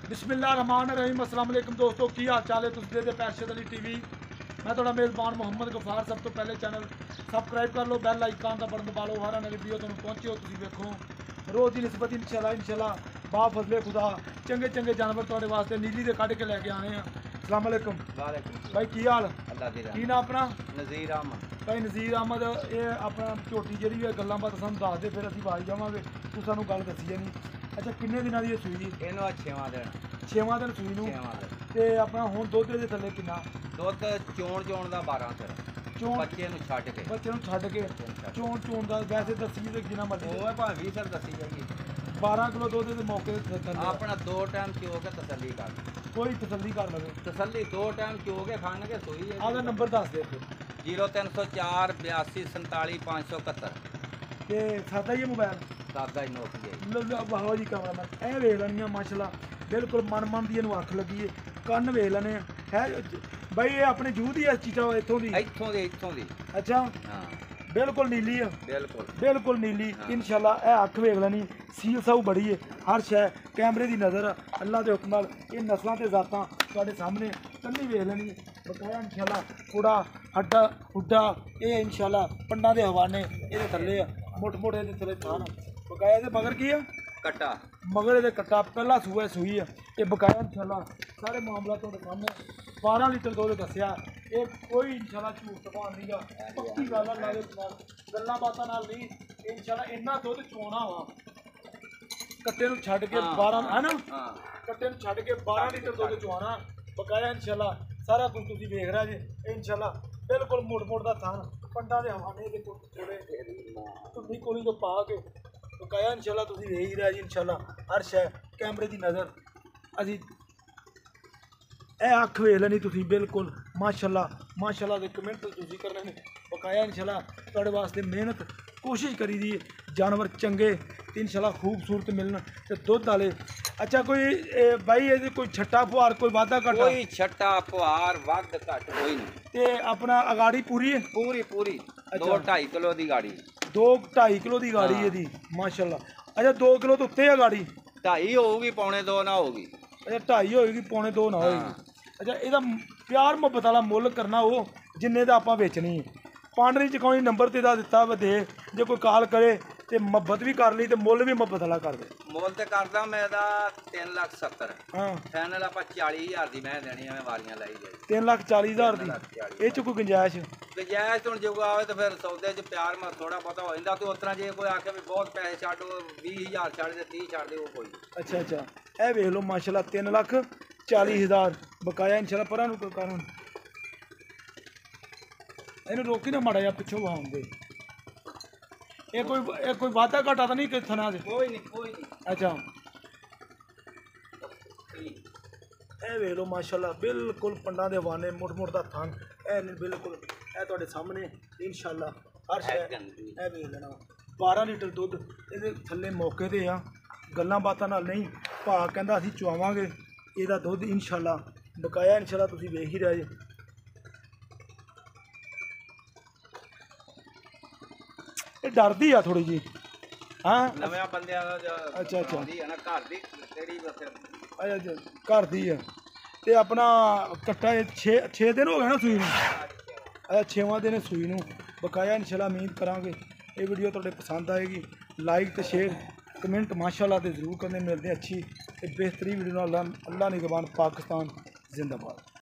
बिस्मिल्लाहिर्रहमानिर्रहीम अस्सलाम वालेकुम दोस्तों की हाल चाल है। तुम देखते पैरशद अली टीवी। मैं थोड़ा मेज़बान मोहम्मद गफार। सब तो पहले चैनल सबसक्राइब कर लो, बैल आइकन का बटन दबा लो, हर नई वीडियो तुम पहुँचे हो तुम देखो रोज़ की निस्बत इंशाल्लाह बा फजले खुदा चंगे चंगे जानवर थोड़े वास्ते नीली दे कढ़ के लैके आने हैं। अस्सलाम वालेकुम भाई, की हाल की ना अपना नज़ीर अहमद भाई नज़ीर अहमद। ये अपना झोटी जी गल्लां बात सानूं दस दे, फिर असीं बाज जावांगे, तू सानूं गल दसी जानी। अच्छा किन्ने दिनां दी सूई? ਇਹਨੂੰ 6ਵਾਂ ਦਿਨ 6वां दिन सूई नूं। 6ਵਾਂ ਦਿਨ ते अपना हुण दुध दे थल्ले किन्ना? ਦੁੱਧ ਚੋਣ ਦਾ 12 ਸਿਰ चोण ਬੱਚੇ ਨੂੰ ਛੱਡ ਕੇ बच्चे नूं छड्ड के चोण दा वैसे दसी ते जिन्ना मर्जी ਉਹ ਹੈ ਭਾਵੇਂ 20 ਸਿਰ ਦੱਸੀ ਜਾਈਏ। 12 किलो दुध दे मौके ते थल्ले ਆਪਣਾ 2 ਟਾਈਮ ਚੋ ਕੇ ਤਸੱਲੀ ਕਰ कोई तसल्ली कर लवे। ਤਸੱਲੀ 2 ਟਾਈਮ ਚੋ ਕੇ ਖਾਣਗੇ ਸੋਈ ਹੈ। आदा नंबर दस दे फिर 0304 82 47 571 ते सादा ही मोबाइल ਸਾਦਾ ਹੀ ਨੋਟ ਜਾਈ। वाहो जी कैमरामैन ए वेख लैनी माशाल्लाह बिल्कुल मन दी इहनूं अख लगी है। कन्न वेख लैने है भाई, ये अपने जूह दी चीज़ा इत्थों दी? ਇੱਥੋਂ ਦੀ अच्छा ਹਾਂ बिल्कुल नीली है, ਬਿਲਕੁਲ बिल्कुल नीली हाँ। इंशाल्लाह। ए अख वेख लैनी सील साऊ बड़ी है, हर शै कैमरे की नज़र अल्लाह के हुक्म नाल ये नस्लां ते जातां तुहाडे सामने कन्नी वेख लैनी बकाया इंशाल्लाह। थोड़ा हड्डा हुड्डा ये इंशाल्लाह पंडा के हवाने ये थल्ले मुठ मुठ ये थल्ले थान बकाया। ये मगर की है ਕੱਟਾ मगर ये कट्टा पहला सूआ सूई है ये बकाया इंशाल्लाह। सारे मामला तुहाडे सामने 12 लीटर दुध दस्सिया। ये कोई इंशाल्लाह झूठ तबान नहीं गा, पक्की गल है नाले गल्लां बातां नाल नहीं। इंशाल्लाह इन्ना दुध चोना वा कट्टे नूं छड्ड के 12 है ना, ਹਾਂ कट्टे नूं छड्ड के 12 लीटर दुध चवाना बकाया इंशाल्लाह। सारा कुछ तुसीं वेख रहे जे इंशाल्लाह बिल्कुल मुड़ मुड़ दा थान पंडा दे हवाने दे थोड़े धुंधी कोली तो पा के बकाया इंशाल्लाह तुसीं वेख ही रहे जी। इंशाल्लाह हर शै कैमरे की नज़र असीं ए अख वेख लैनी तुसीं बिल्कुल माशाल्लाह माशाल्लाह दे कमेंट तुसीं करने ने बकाया इंशाल्लाह तुहाडे वास्ते मेहनत कोशिश करी दी है जानवर चंगे ते इंशाल्लाह खूबसूरत मिलन ते दुध वाले। अच्छा कोई भाई ये कोई छट्टा फुहार कोई वादा घाटा ਕੋਈ ਛੱਟਾ ਪੁਆਰ ਵੱਧ ਘੱਟ ਕੋਈ ਨਹੀਂ। ते अपना अगाड़ी पूरी है? ਪੂਰੀ 2-2.5 ਕਿਲੋ ਦੀ ਗਾੜੀ 2-2.5 किलो की गाड़ी है दी माशाल्लाह। अच्छा 2 किलो तो उत्ते है गाड़ी? 2.5 होगी पौने 2 ना होगी। अच्छा 2.5 होएगी पौने 2 ना होएगी। अच्छा ਇਹਦਾ प्यार मुहब्बत वाला मुੱਲ करना वो जिन्ने ਦਾ ਆਪਾਂ ਵੇਚਣੀ है। पांडरी च कोई नंबर ते दा ਦਿੱਤਾ ਵਾ ਦੇ ਜੇ ਕੋਈ ਕਾਲ ਕਰੇ ਤੇ ਮੁਹੱਬਤ ਵੀ ਕਰ ਲਈ ਤੇ ਮੁੱਲ ਵੀ ਮੁਹੱਬਤ ਵਾਲਾ ਕਰ ਦੇ। ਮੁੱਲ ਤੇ ਕਰਦਾ ਮੈਂ ਇਹਦਾ 3,70,000 ਹਾਂ ਫਾਈਨਲ ਆਪਾਂ 40,000 ਦੀ ਮੈਂ ਦੇਣੀ ਐ। ਵਾਰੀਆਂ ਲਾਈ ਜਾਈ 3,40,000 ਦੀ ਇਹ ਚ ਕੋਈ ਗੁੰਜਾਇਸ਼? ਗੁੰਜਾਇਸ਼ ਹੁਣ ਜੋ ਆਵੇ ਤਾਂ ਫਿਰ ਸੌਦੇ 'ਚ ਪਿਆਰ ਮੈਂ ਥੋੜਾ ਬਹੁਤਾ ਹੋ ਜਾਂਦਾ। ਤੇ ਉਸ ਤਰ੍ਹਾਂ ਜੇ ਕੋਈ ਆਖੇ ਵੀ ਬਹੁਤ ਪੈਸੇ ਛੱਡ 20,000 ਛੱਡ ਦੇ 30 ਛੱਡ ਦੇ ਉਹ ਕੋਈ। अच्छा अच्छा ਇਹ ਵੇਖ ਲਓ ਮਾਸ਼ਾਅੱਲਾ 3,40,000 ਬਕਾਇਆ इंशाल्लाह। ਪਰਾਂ ਨੂੰ ਕਰਨ ਇਹਨੂੰ ਰੋਕੀ ਨਾ ਮਾੜਾ ਜਿਹਾ ਪਿੱਛੋਂ ਵਹਾਉਂਦੇ। ਇਹ ਕੋਈ ਵਾਧਾ ਘਾਟਾ ਤਾਂ ਨਹੀਂ ਕਿ ਥਣਾ ਦੇ? ਕੋਈ ਨਹੀਂ अच्छा ਇਹ ਵੇਖ ਲਓ ਮਾਸ਼ਾਅੱਲਾ ਬਿਲਕੁਲ ਪੰਡਾਂ ਦੇ ਹਵਾਨੇ ਮੁੱਠ ਮੁੱਠ ਦਾ ਥਣ ਇਹ ਬਿਲਕੁਲ ਇਹ ਤੁਹਾਡੇ ਸਾਹਮਣੇ इंशाल्लाह हर शै ਇਹ ਵੇਖ ਲੈਣਾ। 12 ਲੀਟਰ ਦੁੱਧ ਇਹਦੇ ਥੱਲੇ ਮੌਕੇ ਤੇ ਆ, ਗੱਲਾਂ ਬਾਤਾਂ ਨਾਲ ਨਹੀਂ। ਭਾ ਕਹਿੰਦਾ ਅਸੀਂ ਚੁਆਵਾਂਗੇ ਇਹਦਾ ਦੁੱਧ इंशाल्लाह ਬਕਾਇਆ इंशाल्लाह ਤੁਸੀਂ ਵੇਖ ਹੀ ਰਹੇ ਜੇ। ਇਹ ਡਰਦੀ ਆ ਥੋੜੀ ਜੀ ਹਾਂ ਨਵੇਂ ਬੰਦਿਆਂ ਦਾ अच्छा ਆਉਂਦੀ ਹੈ ਨਾ ਘਰ ਦੀ ਤੇਰੀ ਬਸ अच्छा घर दी है ते अपना कट्टा 6 दिन हो गए ना सूई नूं। अच्छा 6वां दिन है सूई नूं बकाया इंशाल्लाह। उम्मीद करांगे ये वीडियो तुहाडे पसंद आएगी। लाइक ते शेयर कमेंट माशाल्लाह ते जरूर करने। मिलते हैं अच्छी ते बेहतरीन वीडियो नाल। अल्लाह निगहबान पाकिस्तान जिंदाबाद।